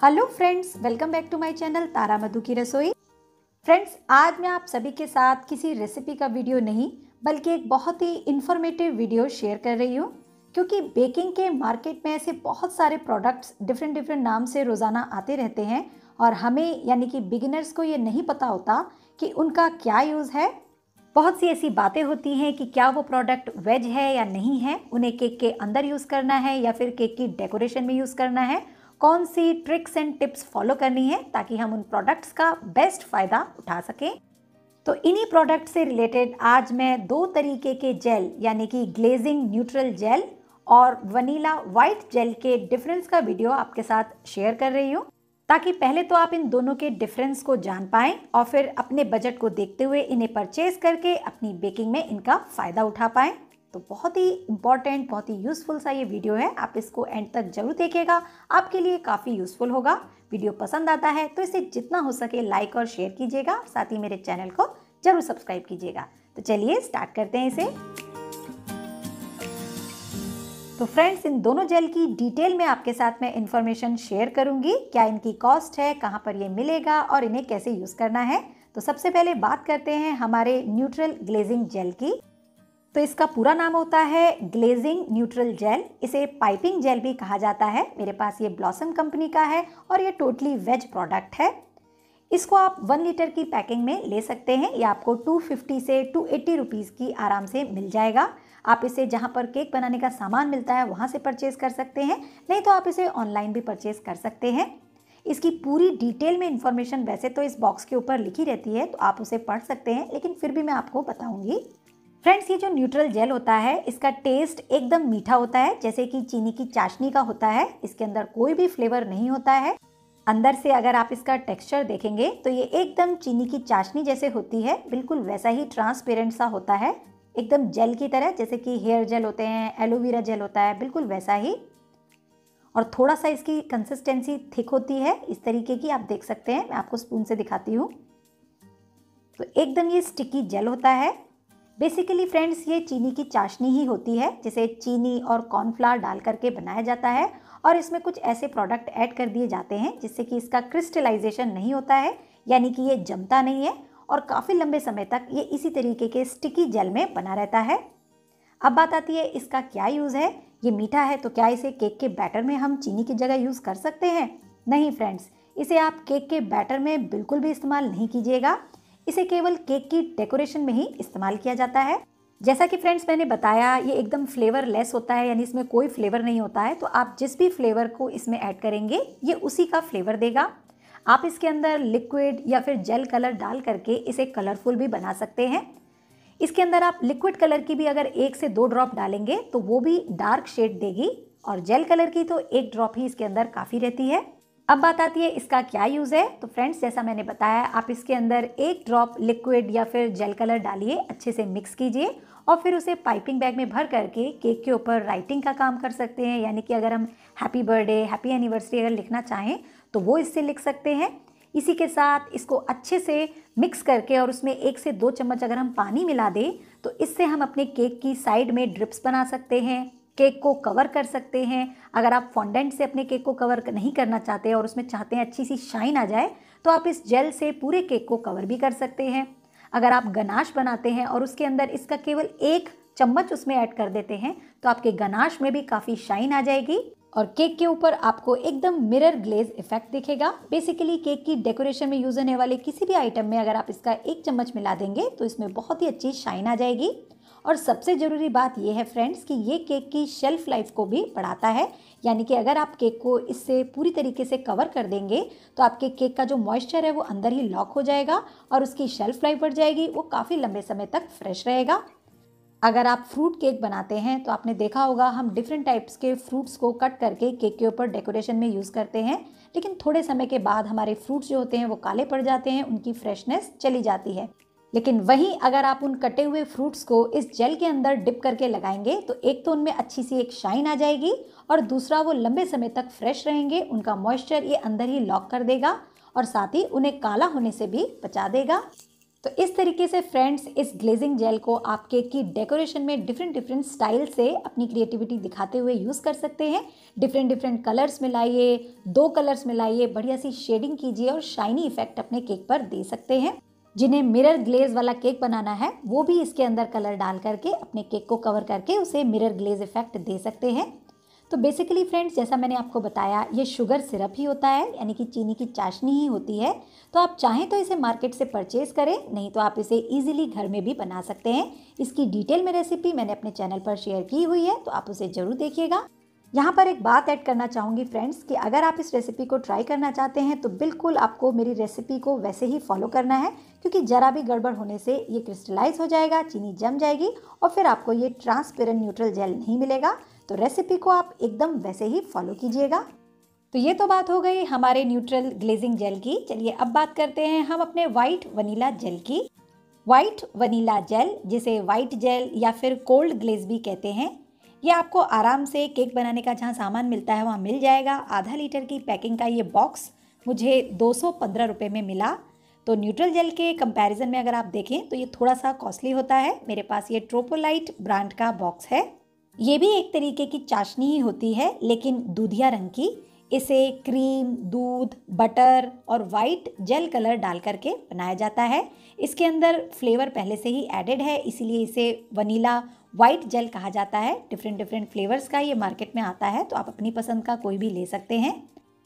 Hello friends, welcome back to my channel Tara Madhu की रसोई। Friends, आज मैं आप सभी के साथ किसी रेसिपी का वीडियो नहीं बल्कि एक बहुत ही इंफॉर्मेटिव वीडियो शेयर कर रही हूँ, क्योंकि बेकिंग के मार्केट में ऐसे बहुत सारे प्रोडक्ट्स डिफरेंट नाम से रोज़ाना आते रहते हैं और हमें यानी कि बिगिनर्स को ये नहीं पता होता कि उनका क्या यूज़ है। बहुत सी ऐसी बातें होती हैं कि क्या वो प्रोडक्ट वेज है या नहीं है, उन्हें केक के अंदर यूज़ करना है या फिर केक की डेकोरेशन में यूज़ करना है, कौन सी ट्रिक्स एंड टिप्स फॉलो करनी है ताकि हम उन प्रोडक्ट्स का बेस्ट फ़ायदा उठा सकें। तो इन्हीं प्रोडक्ट से रिलेटेड आज मैं दो तरीके के जेल यानी कि ग्लेजिंग न्यूट्रल जेल और वनीला वाइट जेल के डिफरेंस का वीडियो आपके साथ शेयर कर रही हूँ, ताकि पहले तो आप इन दोनों के डिफरेंस को जान पाएं और फिर अपने बजट को देखते हुए इन्हें परचेज करके अपनी बेकिंग में इनका फ़ायदा उठा पाएं। तो बहुत ही इंपॉर्टेंट, बहुत ही यूज़फुल सा ये वीडियो है, आप इसको एंड तक जरूर देखिएगा, आपके लिए काफ़ी यूज़फुल होगा। वीडियो पसंद आता है तो इसे जितना हो सके लाइक और शेयर कीजिएगा, साथ ही मेरे चैनल को जरूर सब्सक्राइब कीजिएगा। तो चलिए स्टार्ट करते हैं इसे। तो फ्रेंड्स, इन दोनों जेल की डिटेल में आपके साथ मैं इन्फॉर्मेशन शेयर करूंगी, क्या इनकी कॉस्ट है, कहाँ पर ये मिलेगा और इन्हें कैसे यूज़ करना है। तो सबसे पहले बात करते हैं हमारे न्यूट्रल ग्लेजिंग जेल की। तो इसका पूरा नाम होता है ग्लेजिंग न्यूट्रल जेल, इसे पाइपिंग जेल भी कहा जाता है। मेरे पास ये ब्लॉसम कंपनी का है और ये टोटली वेज प्रोडक्ट है। इसको आप 1 लीटर की पैकिंग में ले सकते हैं, या आपको 250 से 280 रुपीज़ की आराम से मिल जाएगा। आप इसे जहाँ पर केक बनाने का सामान मिलता है वहाँ से परचेज़ कर सकते हैं, नहीं तो आप इसे ऑनलाइन भी परचेज़ कर सकते हैं। इसकी पूरी डिटेल में इंफॉर्मेशन वैसे तो इस बॉक्स के ऊपर लिखी रहती है, तो आप उसे पढ़ सकते हैं, लेकिन फिर भी मैं आपको बताऊंगी। फ्रेंड्स, ये जो न्यूट्रल जेल होता है इसका टेस्ट एकदम मीठा होता है, जैसे कि चीनी की चाशनी का होता है। इसके अंदर कोई भी फ्लेवर नहीं होता है। अंदर से अगर आप इसका टेक्सचर देखेंगे तो ये एकदम चीनी की चाशनी जैसे होती है, बिल्कुल वैसा ही ट्रांसपेरेंट सा होता है, एकदम जेल की तरह, जैसे कि हेयर जेल होते हैं, एलोवेरा जेल होता है, बिल्कुल वैसा ही। और थोड़ा सा इसकी कंसिस्टेंसी थिक होती है, इस तरीके की आप देख सकते हैं। मैं आपको स्पून से दिखाती हूँ। तो एकदम ये स्टिकी जेल होता है। बेसिकली फ्रेंड्स, ये चीनी की चाशनी ही होती है, जिसे चीनी और कॉर्नफ्लावर डाल करके बनाया जाता है, और इसमें कुछ ऐसे प्रोडक्ट ऐड कर दिए जाते हैं जिससे कि इसका क्रिस्टलाइजेशन नहीं होता है, यानी कि ये जमता नहीं है और काफ़ी लंबे समय तक ये इसी तरीके के स्टिकी जेल में बना रहता है। अब बात आती है इसका क्या यूज़ है। ये मीठा है तो क्या इसे केक के बैटर में हम चीनी की जगह यूज़ कर सकते हैं? नहीं फ्रेंड्स, इसे आप केक के बैटर में बिल्कुल भी इस्तेमाल नहीं कीजिएगा। इसे केवल केक की डेकोरेशन में ही इस्तेमाल किया जाता है। जैसा कि फ्रेंड्स मैंने बताया, ये एकदम फ्लेवर लेस होता है, यानी इसमें कोई फ्लेवर नहीं होता है। तो आप जिस भी फ्लेवर को इसमें ऐड करेंगे ये उसी का फ्लेवर देगा। आप इसके अंदर लिक्विड या फिर जेल कलर डाल करके इसे कलरफुल भी बना सकते हैं। इसके अंदर आप लिक्विड कलर की भी अगर 1 से 2 ड्रॉप डालेंगे तो वो भी डार्क शेड देगी, और जेल कलर की तो 1 ड्रॉप ही इसके अंदर काफ़ी रहती है। अब बात आती है इसका क्या यूज़ है। तो फ्रेंड्स, जैसा मैंने बताया, आप इसके अंदर 1 ड्रॉप लिक्विड या फिर जेल कलर डालिए, अच्छे से मिक्स कीजिए और फिर उसे पाइपिंग बैग में भर करके केक के ऊपर राइटिंग का काम कर सकते हैं। यानी कि अगर हम हैप्पी बर्थडे, हैप्पी एनिवर्सरी अगर लिखना चाहें तो वो इससे लिख सकते हैं। इसी के साथ इसको अच्छे से मिक्स करके और उसमें 1 से 2 चम्मच अगर हम पानी मिला दें तो इससे हम अपने केक की साइड में ड्रिप्स बना सकते हैं, केक को कवर कर सकते हैं। अगर आप फॉन्डेंट से अपने केक को कवर नहीं करना चाहते और उसमें चाहते हैं अच्छी सी शाइन आ जाए, तो आप इस जेल से पूरे केक को कवर भी कर सकते हैं। अगर आप गनाश बनाते हैं और उसके अंदर इसका केवल 1 चम्मच उसमें ऐड कर देते हैं तो आपके गनाश में भी काफ़ी शाइन आ जाएगी और केक के ऊपर आपको एकदम मिरर ग्लेज इफेक्ट दिखेगा। बेसिकली केक की डेकोरेशन में यूज होने वाले किसी भी आइटम में अगर आप इसका 1 चम्मच मिला देंगे तो इसमें बहुत ही अच्छी शाइन आ जाएगी। और सबसे ज़रूरी बात यह है फ्रेंड्स कि ये केक की शेल्फ लाइफ को भी बढ़ाता है, यानी कि अगर आप केक को इससे पूरी तरीके से कवर कर देंगे तो आपके केक का जो मॉइस्चर है वो अंदर ही लॉक हो जाएगा और उसकी शेल्फ लाइफ बढ़ जाएगी, वो काफ़ी लंबे समय तक फ्रेश रहेगा। अगर आप फ्रूट केक बनाते हैं तो आपने देखा होगा हम डिफरेंट टाइप्स के फ्रूट्स को कट करके केक के ऊपर डेकोरेशन में यूज़ करते हैं, लेकिन थोड़े समय के बाद हमारे फ्रूट्स जो होते हैं वो काले पड़ जाते हैं, उनकी फ्रेशनेस चली जाती है। लेकिन वहीं अगर आप उन कटे हुए फ्रूट्स को इस जेल के अंदर डिप करके लगाएंगे तो एक तो उनमें अच्छी सी एक शाइन आ जाएगी और दूसरा वो लंबे समय तक फ्रेश रहेंगे, उनका मॉइस्चर ये अंदर ही लॉक कर देगा और साथ ही उन्हें काला होने से भी बचा देगा। तो इस तरीके से फ्रेंड्स इस ग्लेजिंग जेल को आप केक की डेकोरेशन में डिफरेंट स्टाइल से अपनी क्रिएटिविटी दिखाते हुए यूज़ कर सकते हैं। डिफरेंट कलर्स मिलाइए, 2 कलर्स मिलाइए, बढ़िया सी शेडिंग कीजिए और शाइनी इफेक्ट अपने केक पर दे सकते हैं। जिन्हें मिरर ग्लेज वाला केक बनाना है वो भी इसके अंदर कलर डाल करके अपने केक को कवर करके उसे मिरर ग्लेज इफेक्ट दे सकते हैं। तो बेसिकली फ्रेंड्स, जैसा मैंने आपको बताया, ये शुगर सिरप ही होता है, यानी कि चीनी की चाशनी ही होती है। तो आप चाहें तो इसे मार्केट से परचेज करें, नहीं तो आप इसे इजीली घर में भी बना सकते हैं। इसकी डिटेल में रेसिपी मैंने अपने चैनल पर शेयर की हुई है, तो आप उसे ज़रूर देखिएगा। यहाँ पर एक बात ऐड करना चाहूँगी फ्रेंड्स कि अगर आप इस रेसिपी को ट्राई करना चाहते हैं तो बिल्कुल आपको मेरी रेसिपी को वैसे ही फॉलो करना है, क्योंकि ज़रा भी गड़बड़ होने से ये क्रिस्टलाइज हो जाएगा, चीनी जम जाएगी और फिर आपको ये ट्रांसपेरेंट न्यूट्रल जेल नहीं मिलेगा। तो रेसिपी को आप एकदम वैसे ही फॉलो कीजिएगा। तो ये तो बात हो गई हमारे न्यूट्रल ग्लेजिंग जेल की। चलिए अब बात करते हैं हम अपने वाइट वनीला जेल की। वाइट वनीला जेल, जिसे वाइट जेल या फिर कोल्ड ग्लेज भी कहते हैं, ये आपको आराम से केक बनाने का जहाँ सामान मिलता है वहाँ मिल जाएगा। आधा लीटर की पैकिंग का ये बॉक्स मुझे 215 रुपये में मिला। तो न्यूट्रल जेल के कंपैरिजन में अगर आप देखें तो ये थोड़ा सा कॉस्टली होता है। मेरे पास ये ट्रोपोलाइट ब्रांड का बॉक्स है। ये भी एक तरीके की चाशनी ही होती है, लेकिन दूधिया रंग की। इसे क्रीम, दूध, बटर और वाइट जेल कलर डाल करके बनाया जाता है। इसके अंदर फ्लेवर पहले से ही एडेड है, इसीलिए इसे वनीला वाइट जेल कहा जाता है। डिफरेंट फ्लेवर्स का ये मार्केट में आता है, तो आप अपनी पसंद का कोई भी ले सकते हैं।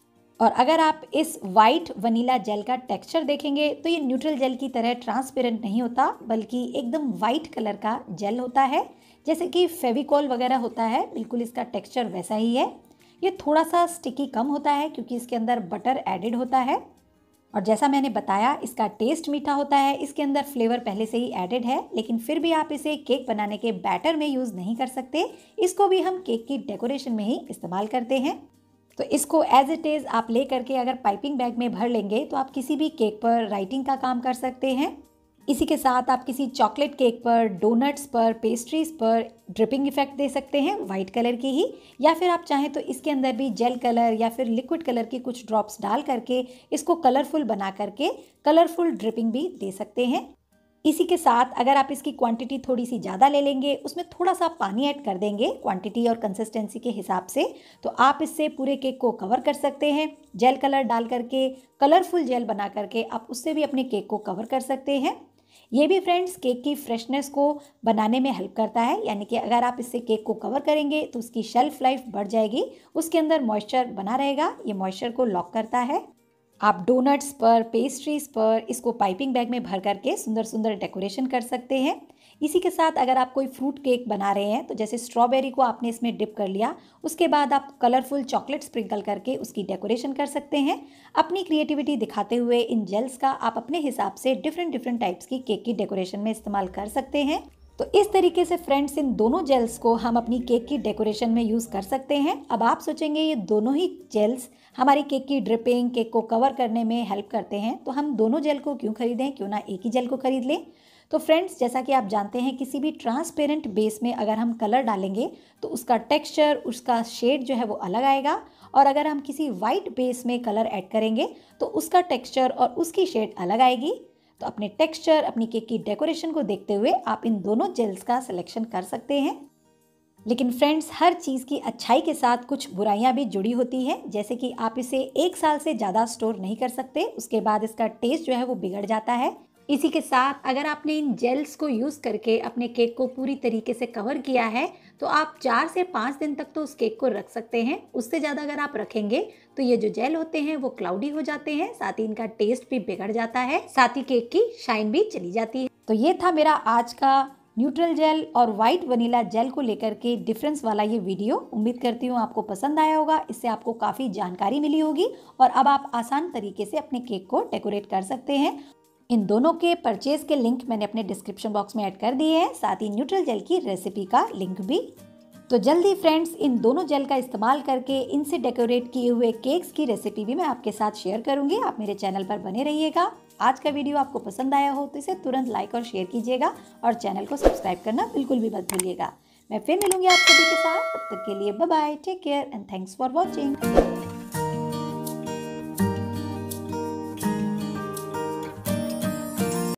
और अगर आप इस वाइट वनीला जेल का टेक्सचर देखेंगे तो ये न्यूट्रल जेल की तरह ट्रांसपेरेंट नहीं होता, बल्कि एकदम वाइट कलर का जेल होता है, जैसे कि फेविकॉल वगैरह होता है। बिल्कुल इसका टेक्सचर वैसा ही है। ये थोड़ा सा स्टिकी कम होता है क्योंकि इसके अंदर बटर एडेड होता है। और जैसा मैंने बताया, इसका टेस्ट मीठा होता है। इसके अंदर फ्लेवर पहले से ही एडेड है, लेकिन फिर भी आप इसे केक बनाने के बैटर में यूज़ नहीं कर सकते। इसको भी हम केक की डेकोरेशन में ही इस्तेमाल करते हैं। तो इसको एज इट इज़ आप ले करके अगर पाइपिंग बैग में भर लेंगे तो आप किसी भी केक पर राइटिंग का काम कर सकते हैं। इसी के साथ आप किसी चॉकलेट केक पर, डोनट्स पर, पेस्ट्रीज पर ड्रिपिंग इफेक्ट दे सकते हैं वाइट कलर की ही, या फिर आप चाहें तो इसके अंदर भी जेल कलर या फिर लिक्विड कलर की कुछ ड्रॉप्स डाल करके इसको कलरफुल बना करके कलरफुल ड्रिपिंग भी दे सकते हैं। इसी के साथ अगर आप इसकी क्वांटिटी थोड़ी सी ज़्यादा ले लेंगे, उसमें थोड़ा सा पानी ऐड कर देंगे क्वांटिटी और कंसिस्टेंसी के हिसाब से, तो आप इससे पूरे केक को कवर कर सकते हैं। जेल कलर डाल करके कलरफुल जेल बना करके आप उससे भी अपने केक को कवर कर सकते हैं। ये भी फ्रेंड्स केक की फ्रेशनेस को बनाने में हेल्प करता है, यानी कि अगर आप इससे केक को कवर करेंगे तो उसकी शेल्फ लाइफ बढ़ जाएगी, उसके अंदर मॉइस्चर बना रहेगा। ये मॉइस्चर को लॉक करता है। आप डोनट्स पर, पेस्ट्रीज पर इसको पाइपिंग बैग में भर करके सुंदर सुंदर डेकोरेशन कर सकते हैं। इसी के साथ अगर आप कोई फ्रूट केक बना रहे हैं तो जैसे स्ट्रॉबेरी को आपने इसमें डिप कर लिया, उसके बाद आप कलरफुल चॉकलेट स्प्रिंकल करके उसकी डेकोरेशन कर सकते हैं। अपनी क्रिएटिविटी दिखाते हुए इन जेल्स का आप अपने हिसाब से डिफरेंट टाइप्स की केक की डेकोरेशन में इस्तेमाल कर सकते हैं। तो इस तरीके से फ्रेंड्स इन दोनों जेल्स को हम अपनी केक की डेकोरेशन में यूज़ कर सकते हैं। अब आप सोचेंगे ये दोनों ही जेल्स हमारी केक की ड्रिपिंग, केक को कवर करने में हेल्प करते हैं, तो हम दोनों जेल को क्यों खरीदें, क्यों ना एक ही जेल को खरीद लें। तो फ्रेंड्स, जैसा कि आप जानते हैं, किसी भी ट्रांसपेरेंट बेस में अगर हम कलर डालेंगे तो उसका टेक्सचर, उसका शेड जो है वो अलग आएगा, और अगर हम किसी वाइट बेस में कलर ऐड करेंगे तो उसका टेक्सचर और उसकी शेड अलग आएगी। तो अपने टेक्सचर, अपनी केक की डेकोरेशन को देखते हुए आप इन दोनों जेल्स का सिलेक्शन कर सकते हैं। लेकिन फ्रेंड्स, हर चीज़ की अच्छाई के साथ कुछ बुराइयां भी जुड़ी होती हैं, जैसे कि आप इसे 1 साल से ज़्यादा स्टोर नहीं कर सकते, उसके बाद इसका टेस्ट जो है वो बिगड़ जाता है। इसी के साथ अगर आपने इन जेल्स को यूज़ करके अपने केक को पूरी तरीके से कवर किया है तो आप 4 से 5 दिन तक तो उस केक को रख सकते हैं। उससे ज़्यादा अगर आप रखेंगे तो ये जो जेल होते हैं वो क्लाउडी हो जाते हैं, साथ ही इनका टेस्ट भी बिगड़ जाता है, साथ ही केक की शाइन भी चली जाती है। तो ये था मेरा आज का न्यूट्रल जेल और वाइट वनीला जेल को लेकर के डिफरेंस वाला ये वीडियो। उम्मीद करती हूँ आपको पसंद आया होगा, इससे आपको काफ़ी जानकारी मिली होगी और अब आप आसान तरीके से अपने केक को डेकोरेट कर सकते हैं। इन दोनों के परचेज के लिंक मैंने अपने डिस्क्रिप्शन बॉक्स में ऐड कर दिए हैं, साथ ही न्यूट्रल जेल की रेसिपी का लिंक भी। तो जल्दी फ्रेंड्स, इन दोनों जेल का इस्तेमाल करके इनसे डेकोरेट किए हुए केक्स की रेसिपी भी मैं आपके साथ शेयर करूंगी। आप मेरे चैनल पर बने रहिएगा। आज का वीडियो आपको पसंद आया हो तो इसे तुरंत लाइक और शेयर कीजिएगा और चैनल को सब्सक्राइब करना बिल्कुल भी मत भूलिएगा। मैं फिर मिलूंगी आप सभी के साथ, तब तक के लिए bye bye, take care and thanks for watching.